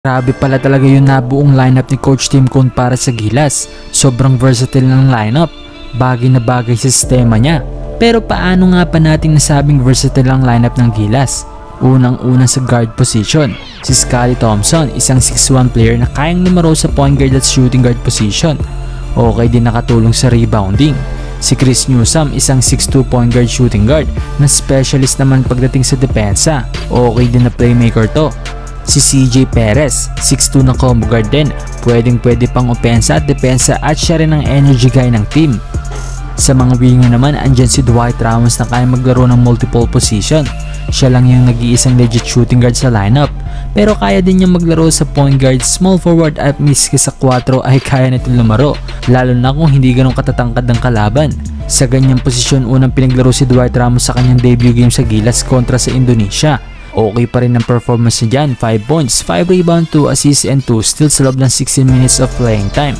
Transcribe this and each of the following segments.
Grabe pala talaga yung nabuong lineup ni Coach Tim Cone para sa Gilas. Sobrang versatile ng lineup, bagay na bagay sa sistema niya. Pero paano nga pa natin nasabing versatile ang lineup ng Gilas? Unang-una sa guard position, si Scottie Thompson, isang 6'1 player na kayang lumaro sa point guard at shooting guard position. Okay din nakatulong sa rebounding. Si Chris Newsome, isang 6'2 point guard shooting guard na specialist naman pagdating sa depensa. Okay din na playmaker to. Si CJ Perez, 6'2 na combo guard din, pwedeng pang opensa at depensa at siya rin ang energy guy ng team. Sa mga winger naman, andyan si Dwight Ramos na kaya maglaro ng multiple position. Siya lang yung nag-iisang legit shooting guard sa lineup, pero kaya din niya maglaro sa point guard, small forward at miski sa 4 ay kaya nitong lumaro, lalo na kung hindi ganun katatangkad ng kalaban. Sa ganyang posisyon, unang pinaglaro si Dwight Ramos sa kanyang debut game sa Gilas kontra sa Indonesia. Okay pa rin ang performance niya dyan, 5 points, 5 rebound, 2 assists and 2 steals sa loob ng 16 minutes of playing time.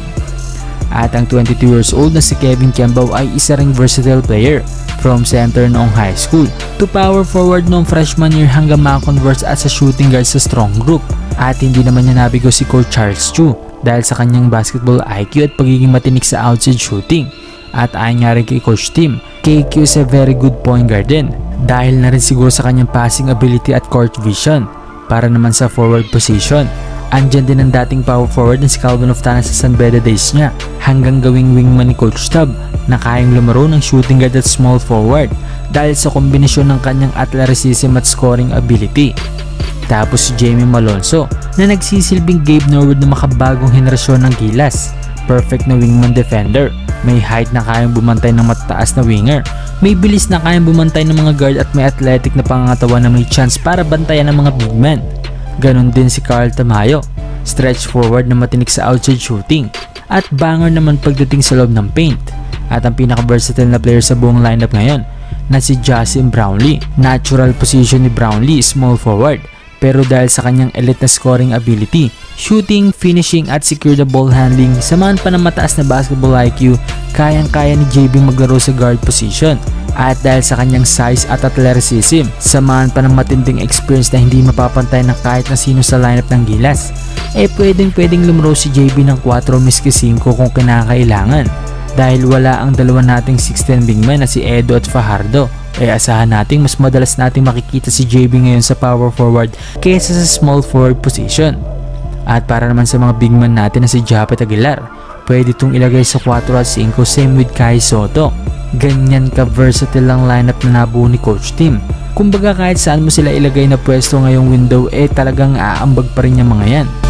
At ang 22 years old na si Kevin Kembao ay isa ring versatile player, from center noong high school to power forward noong freshman year hanggang makakonvert as a shooting guard sa strong group. At hindi naman niya nabigo si Coach Charles Chu dahil sa kanyang basketball IQ at pagiging matinik sa outside shooting. At ayon nga rin kay Coach Tim, KQ is a very good point guard din, dahil na rin siguro sa kanyang passing ability at court vision. Para naman sa forward position, andyan din ang dating power forward na si Calvin Oftana sa San Beda days niya, hanggang gawing wingman ni Coach Tab na kayang lumaro ng shooting guard at small forward dahil sa kombinasyon ng kanyang athleticism at scoring ability. Tapos si Jamie Malonzo na nagsisilbing Gabe Norwood na makabagong henerasyon ng Gilas. Perfect na wingman defender, may height na kayang bumantay ng matataas na winger, may bilis na kayang bumantay ng mga guard at may athletic na pangangatawan na may chance para bantayan ng mga big men. Ganon din si Carl Tamayo, stretch forward na matinik sa outside shooting at banger naman pagdating sa loob ng paint. At ang pinaka-versatile na player sa buong lineup ngayon na si Justin Brownlee. Natural position ni Brownlee is small forward, pero dahil sa kanyang elite na scoring ability, shooting, finishing at secure the ball handling, samahan pa ng mataas na basketball IQ, kayang-kaya ni JB maglaro sa guard position. At dahil sa kanyang size at athleticism, samahan pa ng matinding experience na hindi mapapantay ng kahit na sino sa lineup ng Gilas, pwedeng lumaro si JB ng 4 miski 5 kung kinakailangan. Dahil wala ang dalawa nating 6'10 big men na si Edo at Fajardo, asahan nating mas madalas nating makikita si JB ngayon sa power forward kaysa sa small forward position. At para naman sa mga big man natin na si Japet Aguilar, pwede itong ilagay sa 4 at 5, same with Kai Soto. Ganyan ka-versatile ang lineup na nabuo ni Coach Tim. Kumbaga kahit saan mo sila ilagay na pwesto ngayong window, talagang aambag pa rin yung mga yan.